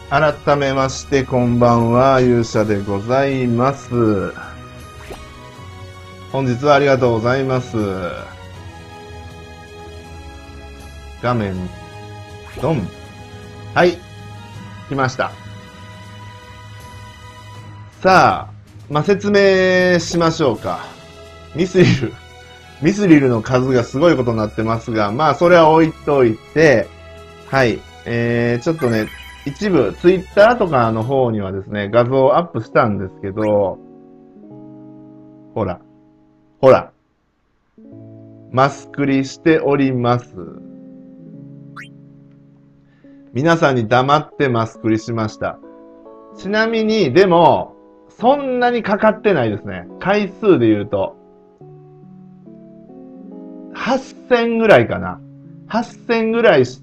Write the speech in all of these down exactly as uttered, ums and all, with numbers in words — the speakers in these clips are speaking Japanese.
改めましてこんばんは、勇者でございます。本日はありがとうございます。画面ドン。はい、来ました。さあ、まあ、説明しましょうか。ミスリルミスリルの数がすごいことになってますが、まあそれは置いといて、はい、えー、ちょっとね、一部、ツイッターとかの方にはですね、画像をアップしたんですけど、ほら、ほら、マスクリしております。皆さんに黙ってマスクリしました。ちなみに、でも、そんなにかかってないですね。回数で言うと。はっせんぐらいかな。はっせんぐらいして、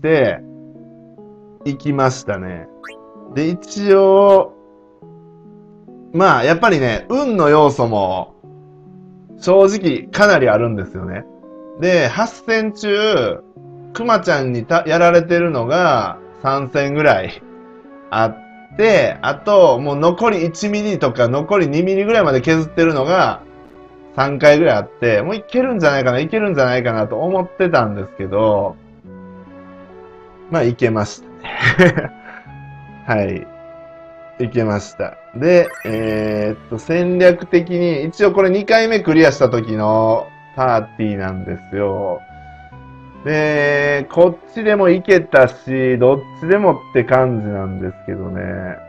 行きましたね。で、一応、まあ、やっぱりね、運の要素も、正直かなりあるんですよね。で、はっせん中、くまちゃんにたやられてるのがさんせんぐらいあって、あと、もう残りいちミリとか残りにミリぐらいまで削ってるのがさんかいぐらいあって、もういけるんじゃないかな、いけるんじゃないかなと思ってたんですけど、まあ、いけましたね。はい。いけました。で、えーっと、戦略的に、一応これにかいめクリアした時のパーティーなんですよ。で、こっちでもいけたし、どっちでもって感じなんですけどね。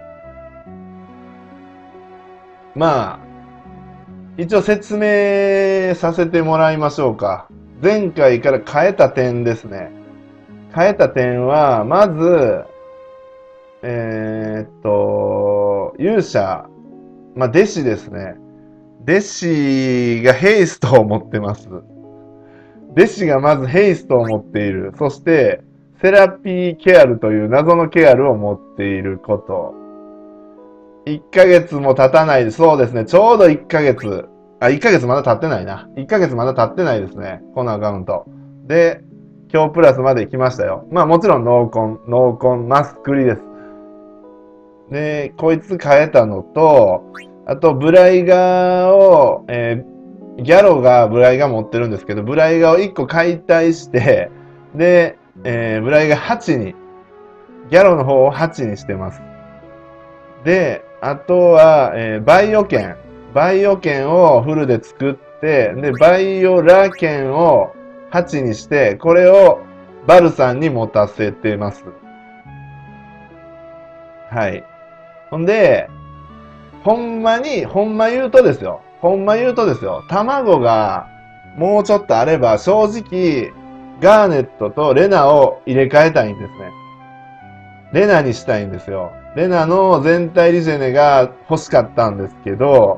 まあ、一応説明させてもらいましょうか。前回から変えた点ですね。変えた点は、まず、えーっと、勇者、まあ、弟子ですね。弟子がヘイストを持ってます。弟子がまずヘイストを持っている。そして、セラピーケアルという謎のケアルを持っていること。いっかげつも経たないで、そうですね。ちょうどいっかげつ。あ、いっかげつまだ経ってないな。いっかげつまだ経ってないですね。このアカウント。で、今日プラスまで来ましたよ。まあもちろんノーコン、ノーコン、マスクリです。で、こいつ変えたのと、あと、ブライガーを、えー、ギャロがブライガー持ってるんですけど、ブライガーをいっこ解体して、で、えー、ブライガーはちに、ギャロの方をはちにしてます。で、あとは、えー、バイオ剣。バイオ剣をフルで作って、で、バイオラ剣をはちにして、これをバルさんに持たせてます。はい。ほんで、ほんまに、ほんま言うとですよ。ほんま言うとですよ。卵がもうちょっとあれば、正直、ガーネットとレナを入れ替えたいんですね。レナにしたいんですよ。レナの全体リジェネが欲しかったんですけど、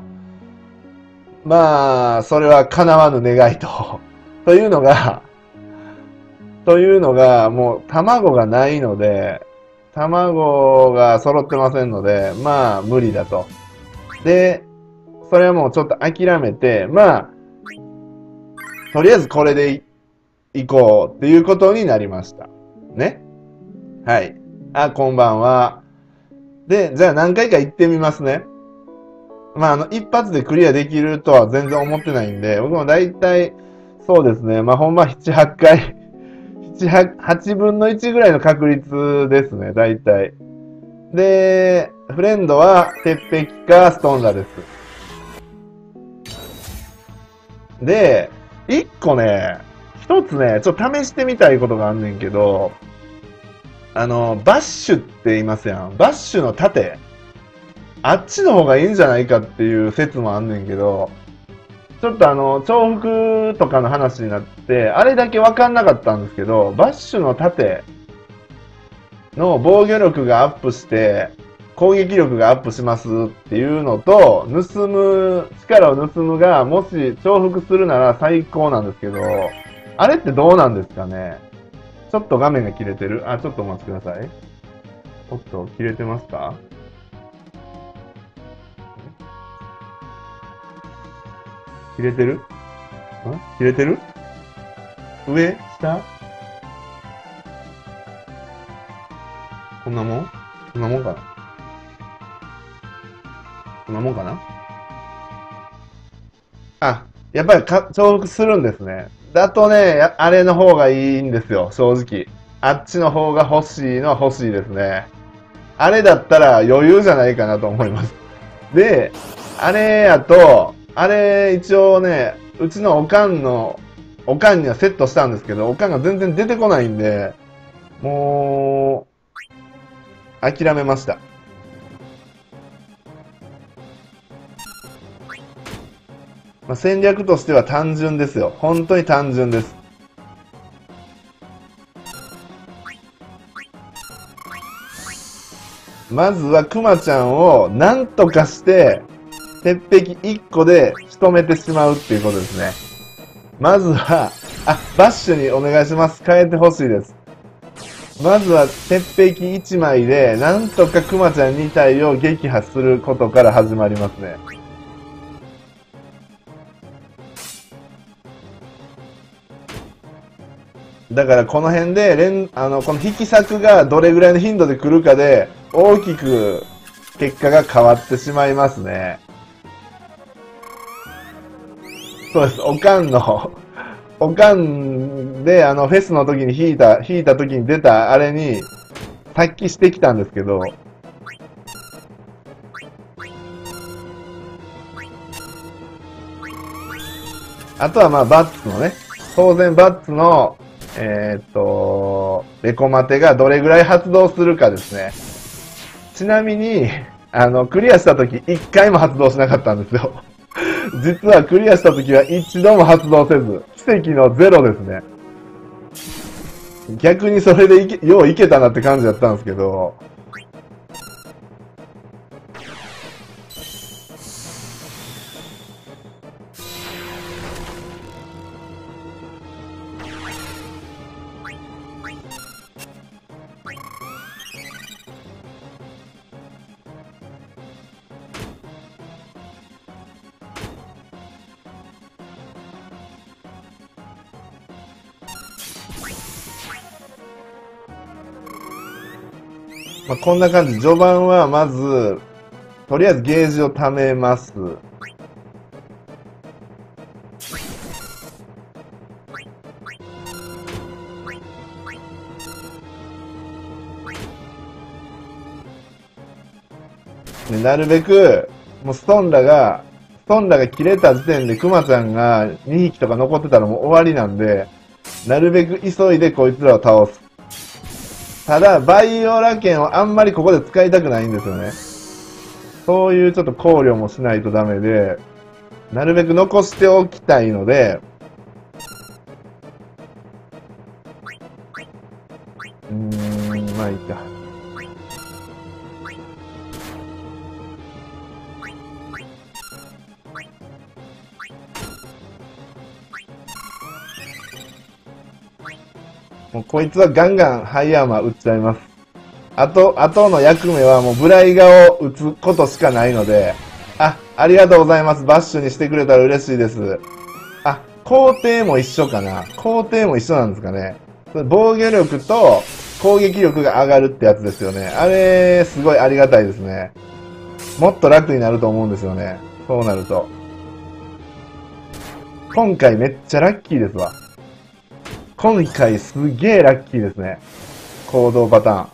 まあ、それは叶わぬ願いと。というのが、というのが、もう卵がないので、卵が揃ってませんので、まあ、無理だと。で、それはもうちょっと諦めて、まあ、とりあえずこれでいこうっていうことになりました。ね。はい。あ、こんばんは。で、じゃあ何回か行ってみますね。まあ、あの、一発でクリアできるとは全然思ってないんで、僕も大体、そうですね。まあ、ほんまなな、はちかい、なな、はちぶんのいちぐらいの確率ですね。大体。で、フレンドは、鉄壁かストーンダです。で、一個ね、一つね、ちょっと試してみたいことがあんねんけど、あの、バッシュって言いますやん。バッシュの盾。あっちの方がいいんじゃないかっていう説もあんねんけど、ちょっとあの、重複とかの話になって、あれだけわかんなかったんですけど、バッシュの盾の防御力がアップして、攻撃力がアップしますっていうのと、盗む、力を盗むが、もし重複するなら最高なんですけど、あれってどうなんですかね。ちょっと画面が切れてる。あ、ちょっとお待ちください。おっと、切れてますか？切れてる？ん切れてる？上？下？こんなもん？ そんなもんかな。そんなもんかな。あ、やっぱりか重複するんですね。だとね、やあれの方がいいんですよ、正直。あっちの方が欲しいのは欲しいですね。あれだったら余裕じゃないかなと思います。で、あれやと、あれ一応ね、うちのおかんの、おかんにはセットしたんですけど、おかんが全然出てこないんで、もう、諦めました。まあ、戦略としては単純ですよ。本当に単純です。まずはクマちゃんを何とかして、鉄壁いっこで仕留めてしまうっていうことですね。まずは、あ、バッシュにお願いします。変えてほしいです。まずは鉄壁いちまいで、なんとかクマちゃんに体を撃破することから始まりますね。だからこの辺で連、あの、この引き策がどれぐらいの頻度で来るかで、大きく結果が変わってしまいますね。そうです。おかんの、おかんで、あの、フェスの時に引いた、引いた時に出たあれに、発揮してきたんですけど、あとはまあ、バッツのね、当然バッツの、えーっと、レコマテがどれぐらい発動するかですね。ちなみに、あの、クリアした時一回も発動しなかったんですよ。実はクリアした時は一度も発動せず、奇跡のゼロですね。逆にそれでいけ、よういけたなって感じだったんですけど、まあ、こんな感じ。序盤はまず、とりあえずゲージを貯めます。でなるべく、もうストンラが、ストンラが切れた時点でクマちゃんがにひきとか残ってたらもう終わりなんで、なるべく急いでこいつらを倒す。ただ、バイオラ剣をあんまりここで使いたくないんですよね。そういうちょっと考慮もしないとダメで、なるべく残しておきたいので、うーん、まあいいか。もうこいつはガンガンハイアーマー撃っちゃいます。あと、あとの役目はもうブライガを撃つことしかないので、あ、ありがとうございます。バッシュにしてくれたら嬉しいです。あ、工程も一緒かな。工程も一緒なんですかね。防御力と攻撃力が上がるってやつですよね。あれ、すごいありがたいですね。もっと楽になると思うんですよね。そうなると。今回めっちゃラッキーですわ。今回すげえラッキーですね。行動パターン。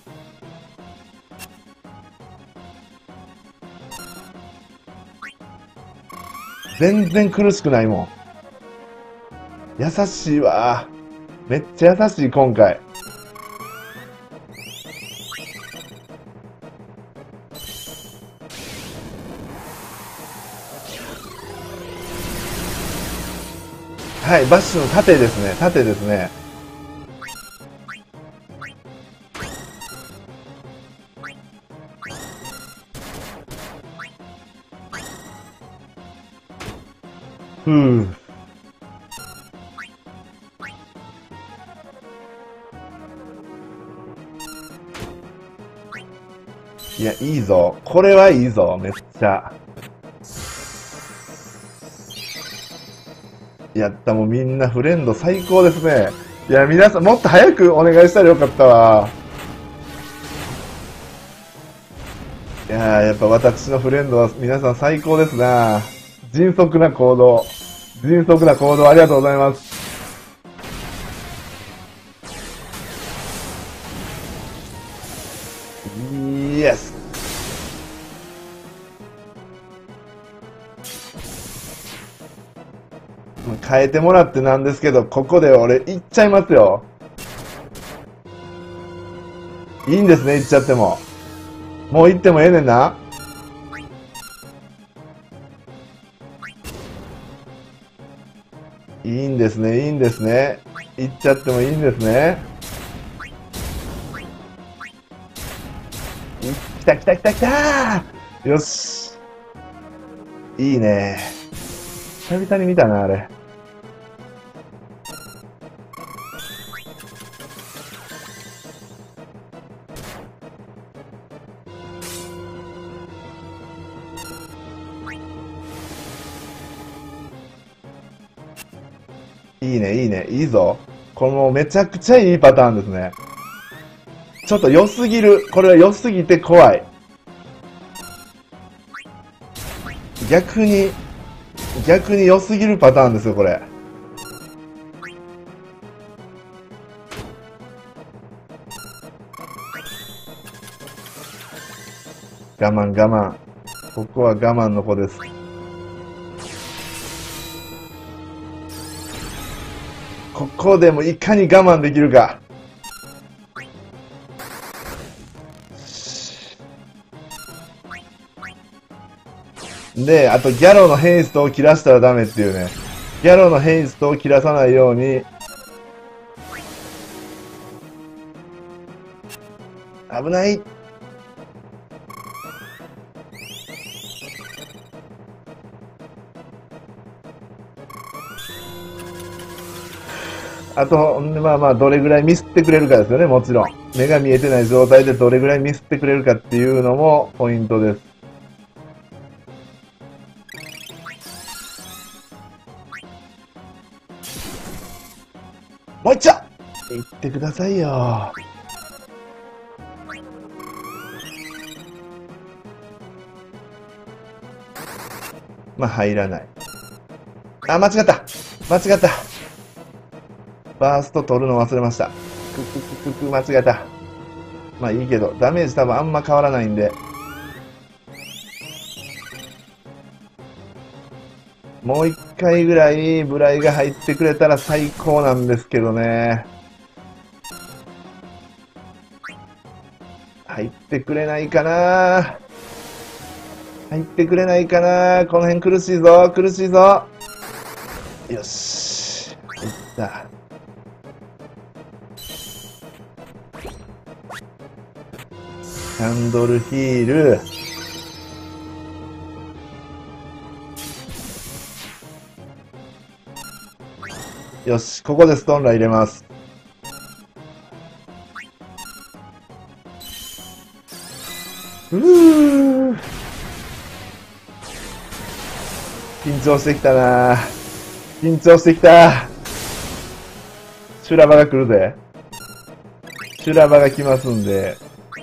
全然苦しくないもん。優しいわ。めっちゃ優しい、今回。はい、バッシュの盾ですね。盾ですね。ふぅ。いや、いいぞ。これはいいぞ、めっちゃ。やった、もうみんなフレンド最高ですね。いや、皆さん、もっと早くお願いしたらよかったわ。 いやー、やっぱ私のフレンドは皆さん最高ですな。迅速な行動。迅速な行動ありがとうございます。イエス。変えてもらってなんですけど、ここで俺行っちゃいますよ。いいんですね、行っちゃっても。もう行ってもええねんな。いいんですね、いいんですね。行っちゃってもいいんですね。来た来た来た来たー。よし。いいね。久々に見たな、あれ。いいね、いいね、いいぞ。これもうめちゃくちゃいいパターンですね。ちょっと良すぎる。これは良すぎて怖い。逆に、逆に良すぎるパターンですよ、これ。我慢我慢。ここは我慢の子です。ここでもいかに我慢できるか。で、あとギャロのヘイストを切らしたらダメっていうね。ギャロのヘイストを切らさないように。危ない。あと、まあまあ、どれぐらいミスってくれるかですよね、もちろん。目が見えてない状態でどれぐらいミスってくれるかっていうのもポイントです。もう一丁いってくださいよ。まあ、入らない。あ、間違った間違ったバースト取るの忘れました。くくくくく、間違えた。まあいいけど、ダメージ多分あんま変わらないんで。もう一回ぐらいブライが入ってくれたら最高なんですけどね。入ってくれないかな。入ってくれないかな。この辺苦しいぞ、苦しいぞ。よし。入った。キャンドルヒール。よし、ここでストーンラ入れます。うー緊張してきたな。緊張してきた。修羅場が来るぜ。修羅場が来ますんで。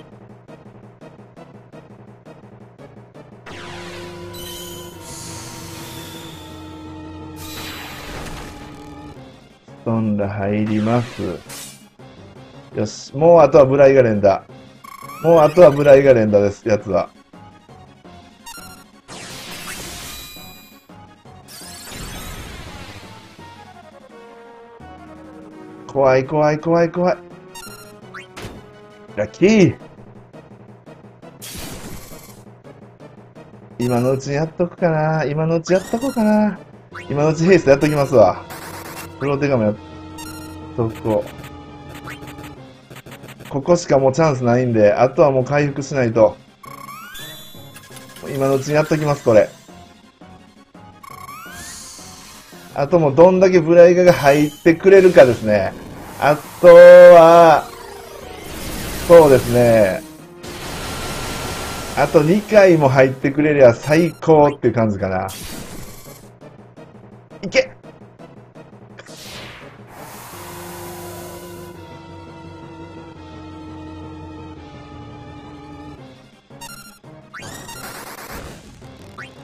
ストンラ入ります。よし。もうあとはブライガレンダ。もうあとはブライガレンダです、やつは。怖い怖い怖い怖い。ラッキー。今のうちにやっとくかな。今のうちやっとこうかな。今のうちヘイストやっときますわ。プロテガもやっとこう。ここしかもうチャンスないんで、あとはもう回復しないと。今のうちにやっときます、これ。あともうどんだけブライガが入ってくれるかですね。あとは、そうですね。あとにかいも入ってくれりゃ最高っていう感じかな。いけ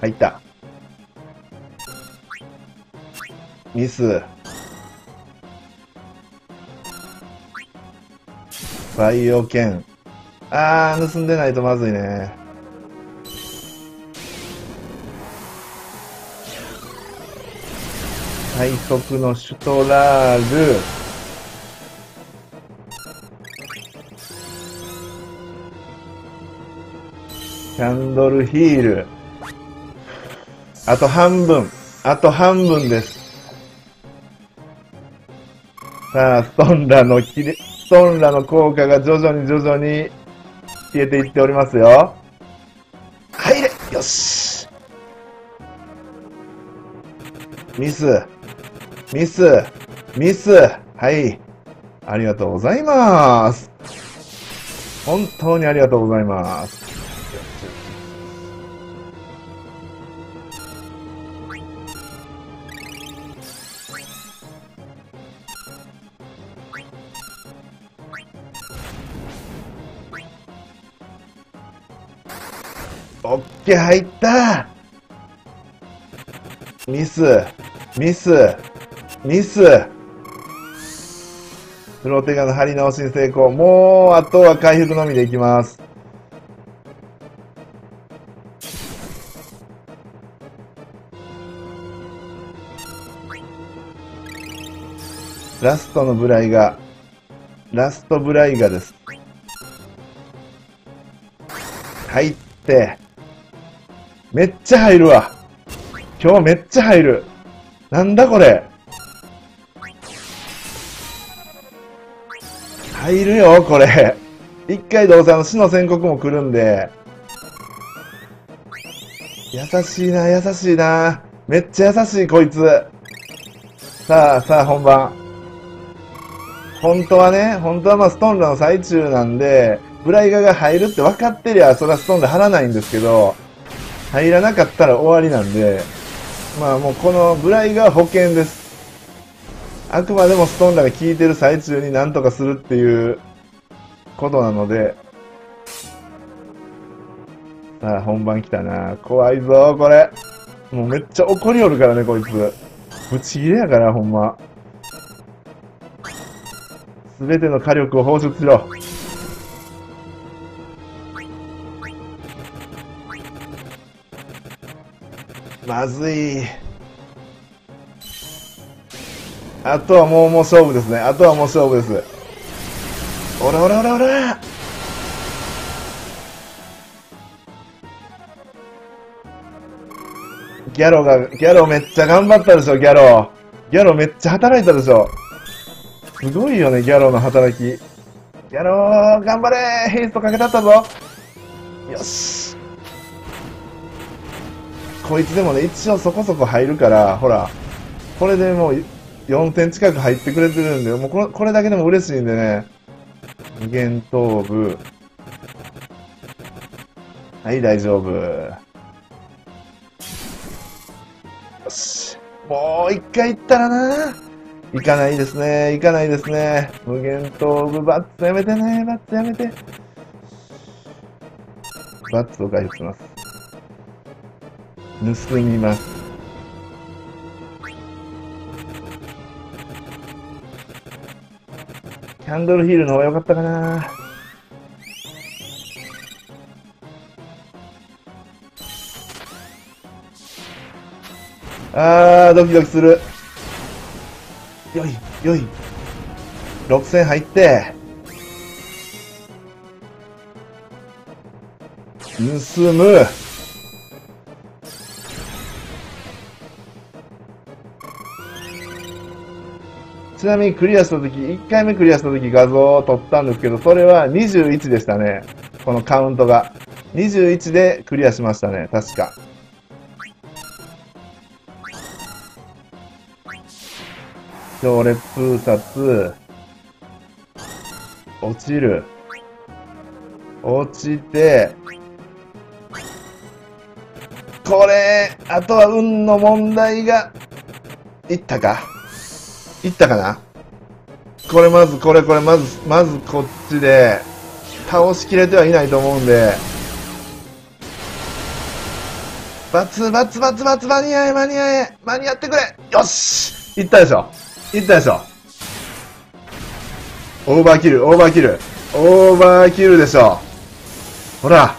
入った。ミス。バイオ剣。あー、盗んでないとまずいね。最速のシュトラール。キャンドルヒール。あと半分。あと半分です。さあ、ストンラのきれ、ストンラの効果が徐々に徐々に消えていっておりますよ。入れ！よし！ミス。ミス。ミス。はい。ありがとうございます。本当にありがとうございます。オッケー、入った。ミス、ミス、ミス。プロテガの張り直しに成功。もう、あとは回復のみでいきます。ラストのブライガ。ラストブライガです。入って。めっちゃ入るわ。今日めっちゃ入る。なんだこれ。入るよ、これ。一回どうせあの死の宣告も来るんで。優しいな、優しいな。めっちゃ優しい、こいつ。さあ、さあ、本番。本当はね、本当はまあストンラの最中なんで、ブライガが入るって分かってりゃ、それはストンラ張らないんですけど、入らなかったら終わりなんで、まあもうこのブライガは保険です。あくまでもストンラが効いてる最中になんとかするっていうことなので、さあ本番来たな。怖いぞ、これ。もうめっちゃ怒りおるからね、こいつ。ぶち切れやから、ほんま。すべての火力を放出しろ。まずい。あとはもうもう勝負ですね。あとはもう勝負です。おらおらおらおら。ギャロが、ギャロめっちゃ頑張ったでしょ、ギャロ。ギャロめっちゃ働いたでしょ。すごいよね、ギャロの働き。ギャロー、頑張れー、ヘイストかけたったぞ。よし。こいつでもね、一応そこそこ入るから、ほら、これでもうよんてん近く入ってくれてるんで、もうこれこれだけでも嬉しいんでね。無限頭部。はい、大丈夫。よし。もう一回行ったらな。行かないですね。行かないですね。無限頭部、バッツやめてね。バッツやめて。バッツを回復します。盗みます。キャンドルヒールの方が良かったかな。あー、ドキドキする。よい、よい。ろくせん入って。盗む。ちなみにクリアしたとき、いっかいめクリアしたとき画像を撮ったんですけど、それはにじゅういちでしたね。このカウントが。にじゅういちでクリアしましたね。確か。強烈封殺。落ちる。落ちて、これ、あとは運の問題が、いったかいったかな。これまず、これこれ、まず、まずこっちで、倒しきれてはいないと思うんで、 バツバツバツバツ間に合え間に合え間に合ってくれ。よし、いったでしょ。いったでしょ。オーバーキル、オーバーキル。オーバーキルでしょ。ほら。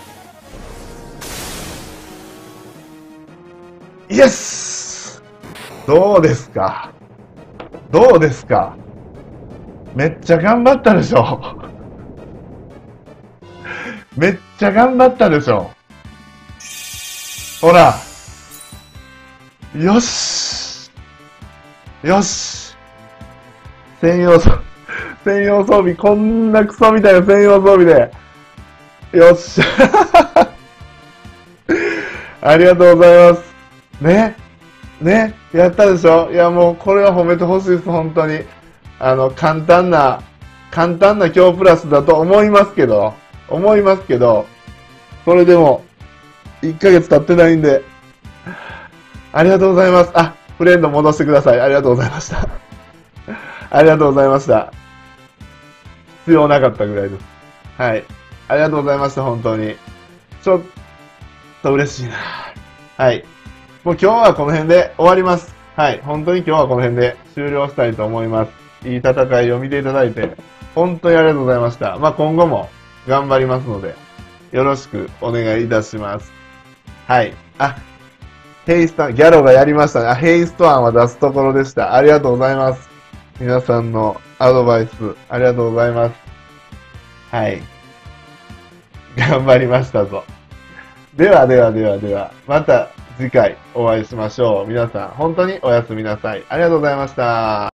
イエス。どうですか。どうですか。めっちゃ頑張ったでしょ。めっちゃ頑張ったでしょ。ほら。よし。よし。専用装、専用装備、こんなクソみたいな専用装備で。よっしゃ。ありがとうございます。ね。ね。やったでしょ。いやもうこれは褒めてほしいです、本当に。あの、簡単な、簡単な今日プラスだと思いますけど、思いますけど、それでも、いっかげつ経ってないんで、ありがとうございます。あ、フレンド戻してください。ありがとうございました。ありがとうございました。必要なかったぐらいです。はい。ありがとうございました、本当に。ちょっと嬉しいな。はい。もう今日はこの辺で終わります。はい。本当に今日はこの辺で終了したいと思います。いい戦いを見ていただいて、本当にありがとうございました。まあ、今後も頑張りますので、よろしくお願いいたします。はい。あ、ヘイストアン、ギャロがやりましたね。あ、ヘイストアンは出すところでした。ありがとうございます。皆さんのアドバイス、ありがとうございます。はい。頑張りましたぞ。ではではではでは、また次回お会いしましょう。皆さん、本当におやすみなさい。ありがとうございました。